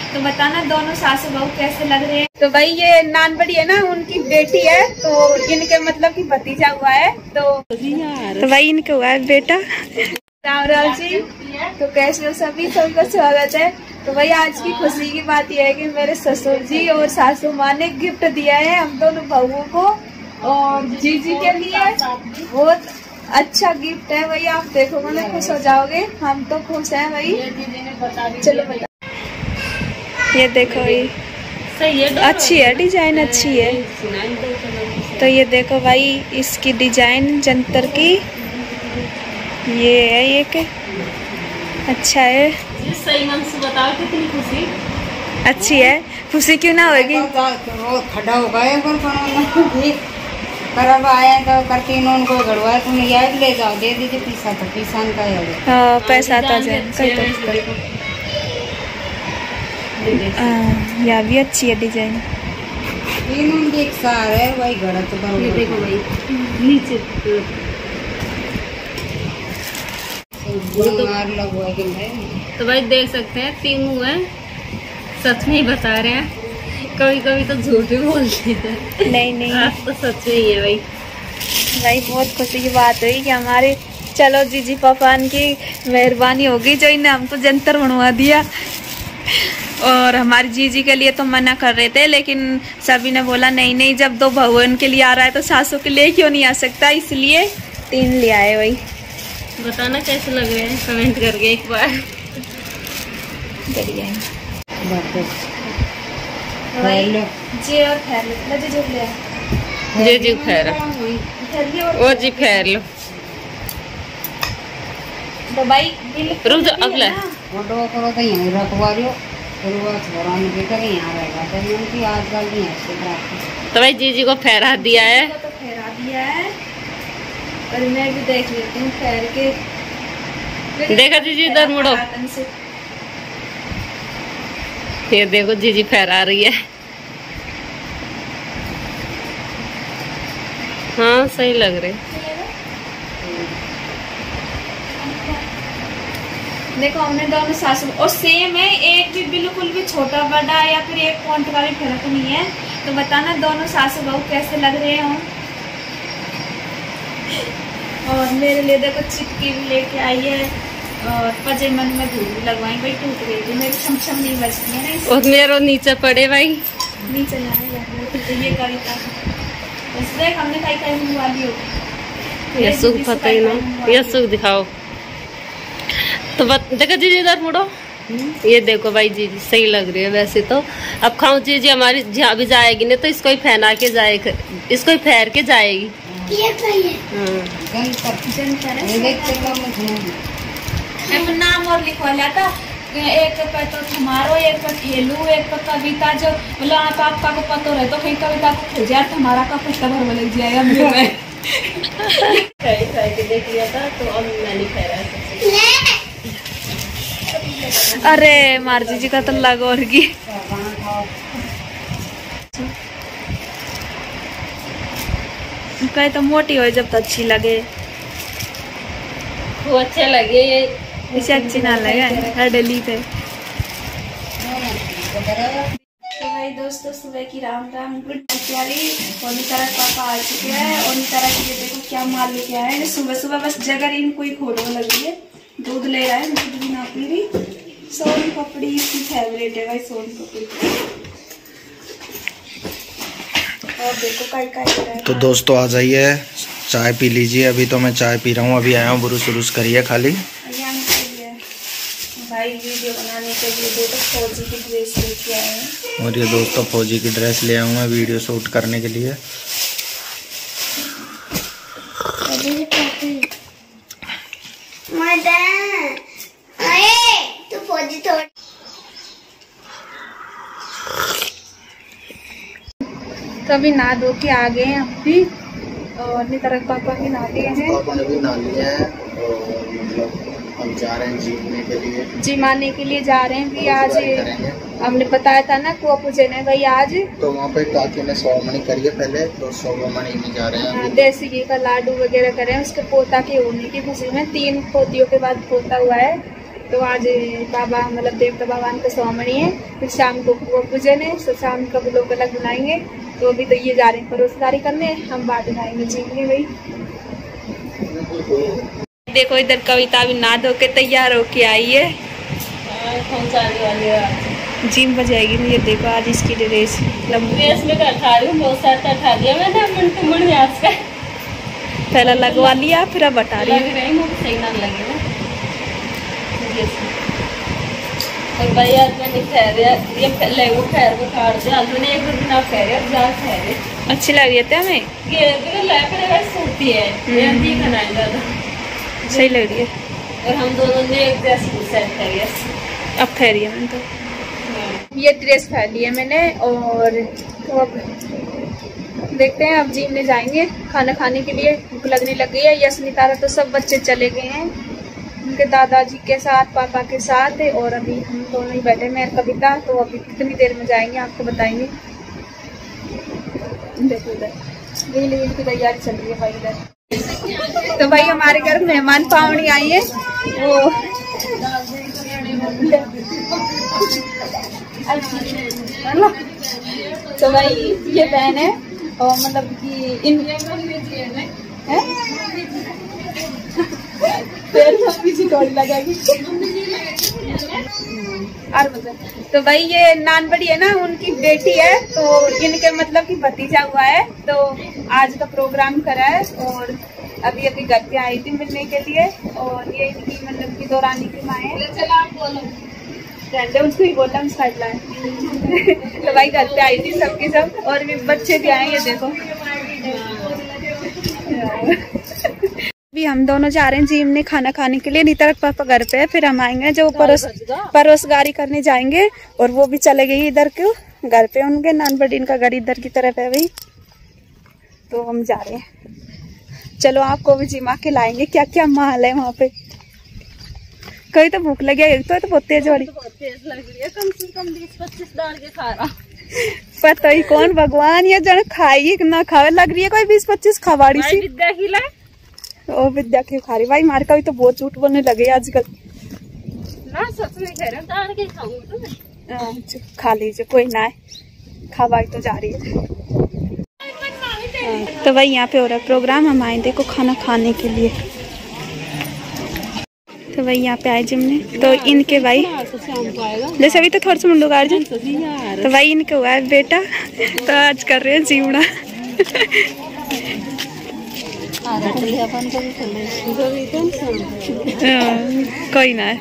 तो बताना दोनों सासू बहू कैसे लग रहे हैं। तो भाई ये नान बड़ी है ना, उनकी बेटी है, तो इनके मतलब की भतीजा हुआ है। तो भाई इनके हुआ है बेटा। राम राम जी। तो कैसे हो सभी का स्वागत है। तो भाई आज की खुशी की बात यह है कि मेरे ससुर जी और सासू माँ ने गिफ्ट दिया है हम दोनों बहुओं को और जीजी के लिए। बहुत अच्छा गिफ्ट है भाई, आप देखोगे ना खुश हो जाओगे। हम तो खुश हैं भाई। चलो बता, ये देखो ये सही है, अच्छी है डिजाइन, अच्छी है। तो ये देखो भाई इसकी डिजाइन जंतर की, ये है एक अच्छा है। सही मन से बताओ कितनी खुशी। अच्छी है, खुशी क्यों ना होगी। वो खड़ा होगा करब आया तो करती उनको घड़वा तुम याद ले जाओ, दे दीजिए पैसा तो किसान का है। हाँ पैसा तो या भी अच्छी है डिजाइन। एक सार है वही घड़ा तो देखो भाई नीचे तो भाई देख सकते हैं तीनों है, सच में ही बता रहे हैं। कभी कभी तो झूठ भी बोलते हैं। नहीं आज तो सच में ही है भाई। भाई बहुत खुशी की बात हुई कि हमारे चलो जीजी पापान की मेहरबानी होगी जो इन्हें हमको जंतर बनवा दिया। और हमारी जीजी के लिए तो मना कर रहे थे, लेकिन सभी ने बोला नहीं जब दो भगवान के लिए आ रहा है तो सासू के लिए क्यों नहीं आ सकता, इसलिए 3 ले आए। भाई बताना कैसे लग रहे हैं कमेंट करके एक बार। बढ़िया जी और जी खैर और जी खैर लो। तो भाई रुक जाओ अगला तो भाई जीजी को फेरा दिया है। तो फेरा दिया है और मैं भी देख लेती हूँ फेर के। देखा जीजी इधर मुड़ो, ये देखो जीजी फेरा रही है। हाँ सही लग रहे। देखो हमने दोनों सासू और सेम है, एक भी बिल्कुल भी छोटा बड़ा या फिर एक पॉइंट का भी फर्क नहीं है। तो बताना दोनों सासू बहू कैसे लग रहे हो। और मेरे लिए देखो चिटकी भी लेके आई है और पजेमन में धूल भी लगवाई भाई, टूट गई थी मेरी, छम नहीं बचती है ना। और मेरे नीचे पड़े भाई, नीचे तो ये करी था देख हमने कहीं मंगवा ली होगी। ये सुख पता ही ना, ये सुख दिखाओ तो देखो जीजी इधर मुड़ो। ये देखो भाई जीजी सही लग रही है वैसे तो। अब खाओ जीजी हमारी जहाँ भी जाएगी ना तो इसको ही फैना के जाएगी, इसको ही फेर के जाएगी। नाम और लिखवा लिया था, एक पे तो तुम्हारो, एक पे खेलू, एक पे कविता। जो बोला आप आपका को पता रहे तो कहीं कविता को खोज यार तुम्हारा का पुस्तक भर लग जाएगा। खाई के देख लिया था तो अब मैंने खाया। अरे मार्जी जी का तो लगा और की कहे तो मोटी हो जब तो अच्छी लगे, वो अच्छे लगे ये इसे अच्छी ना लगे डली पे। तो भाई दोस्तों सुबह की राम गुड प्यारी। और तरह पापा आ चुके हैं और तरह की देखो क्या माल लेके आए हैं। सुबह बस जगह इनको ही खोलने लगी है, दूध ले रहा है, दूध भी ना पी रही। सोन पापड़ी इसकी फेवरेट है भाई, सोन पापड़ी। और देखो काय तो दोस्तों आ जाइए चाय पी लीजिए। अभी तो मैं चाय पी रहा हूँ, अभी आया हूँ बुरुस करिए खाली। भाई वीडियो बनाने के लिए देखो फौजी की ड्रेस लेके आए हैं। और ये दोस्तों फौजी की ड्रेस ले आया हूँ मैं वीडियो शूट करने के लिए। तो फौजी तो अभी नहा धो के आ गए हैं हम भी, और अपनी तरफ पापा भी नहा लिए हैं। पापा ने भी नहा लिया है और मतलब हम जा रहे हैं जिमाने के लिए। जिमाने के लिए जा रहे हैं भी आज। हमने बताया था ना कुआ पूजन है भाई आज, तो वहाँ पे काकी ने सौमनी करी है पहले, तो सौमनी में जा रहे हैं। देसी घी का लाडू वगैरह करे हैं उसके पोता के होने की खुशी में। 3 पोतियों के बाद पोता हुआ है तो आज बाबा मतलब देवता भगवान का स्वामणी है, फिर शाम को पूजन है, तो शाम का लोग अलग बनाएंगे। तो अभी तो ये जा रहे हैं परोसदारी करने, हम बाद में आएंगे जिम में। भाई देखो इधर कविता भी नहा धो के तैयार होके आई है, जिम पर जाएगी। ये देखो आज इसकी ड्रेस पहला लगवा लिया, फिर अब बता रही है। और भाई आज मैंने ये पहले वो खैर को काट दिया, आज मैंने एक दिन आप कह रहे हो जा कह रहे अच्छी लग रही है हमें, ये लैपरे वैसे होती है, ये ठीक है ना ज़्यादा सही लग रही है। और हम दोनों ने एक ड्रेस सेट करी है। अब खैरी है मैंने तो ये ड्रेस पहन ली है मैंने। और तो अब देखते हैं, अब जिम में जाएंगे खाना खाने के लिए, भूख लगने लग गई है। यश नितारा तो सब बच्चे चले गए हैं उनके दादाजी के साथ, पापा के साथ, और अभी हम दोनों ही बैठे, मैं कविता। तो अभी कितनी देर में जाएंगे आपको बताएंगे। देखो इधर रील की तैयारी चल रही है भाई इधर। तो भाई हमारे घर मेहमान पावनी आई है, वो तो भाई ये बहन है, और मतलब कि इन लगाएगी। तो भाई ये नान बड़ी है ना, उनकी बेटी है, तो इनके मतलब कि भतीजा हुआ है। तो आज का प्रोग्राम करा है, और अभी अभी घर पे आई थी मिलने के लिए। और ये इनकी मतलब की दौरानी की माँ है, उसको ही बोला तो भाई घर पे आई थी सबके सब, और भी बच्चे भी आए, ये देखो। अभी हम दोनों जा रहे हैं जिम में खाना खाने के लिए। नितारक पापा घर पे है, फिर हम आएंगे जो परोसगारी करने जाएंगे। और वो भी चले गई इधर के घर पे, उनके नान बड़ी का घर इधर की तरफ है भाई। तो हम जा रहे हैं, चलो आपको भी जिम आके लाएंगे, क्या क्या माहौल है वहाँ पे। कभी तो भूख लगी है, तो बहुत तेज हो रही, कम से कम 20-25 डाल के खा रहा। पता ही कौन भगवान ये जन खाई ना खावे, लग रही है कोई 20-25 खवाड़ी सी। विद्या खिला ओ विद्या क्यों खा रही भाई, मार का भी तो बहुत झूठ बोलने लगे आजकल ना, सच में कह रहा डाल के खाऊंगा। खा लीजिए कोई ना है, खवाई तो जा रही है। तो भाई यहाँ पे हो रहा है प्रोग्राम, हम आए देखो खाना खाने के लिए। तो भाई यहाँ पे आए जिम में, तो इनके भाई जैसे अभी तो थोड़ा सा मुंडो गाड़ जाए, तो भाई इनके हुआ है बेटा, तो आज कर रहे हैं जिमड़ा। कोई ना है।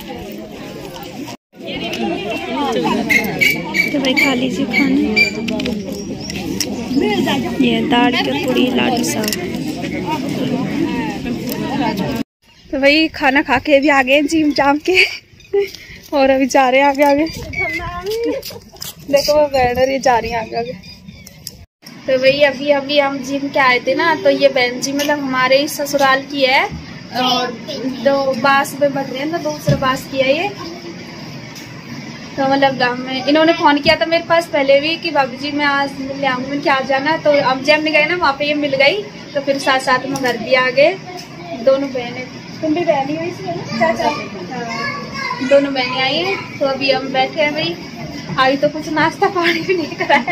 तो भाई खा लीजिए खाना, ये दाल के पूरी लाडू साग। तो भाई खाना खा के भी आ गए जिम जाम के, और अभी जा रहे हैं आगे आगे। देखो वो बैनर ये जा रही है आगे आगे। तो भाई अभी अभी हम जिम के आए थे ना, तो ये बहन जी मतलब हमारे ही ससुराल की है, और दो बास में बढ़ रहे हैं, तो दूसरा बास की है ये। तो मतलब गाँव में इन्होंने फोन किया था मेरे पास पहले भी कि भाभी जी मैं आज मिल आऊंगी, मैं क्या जाना। तो अब जब मैं गए ना वहाँ पे ये मिल गई, तो फिर साथ साथ में घर भी आ गए। दोनों बहनें, तुम भी बहनी हो इसमें चाचा? हाँ दोनों बहनें आई हैं। तो अभी हम बैठे हैं भाई, आई तो कुछ नाश्ता पानी भी नहीं कराया।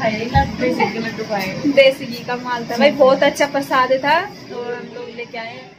देसी घी का माल था भाई, बहुत अच्छा प्रसाद था, तो हम लोग लेके आए।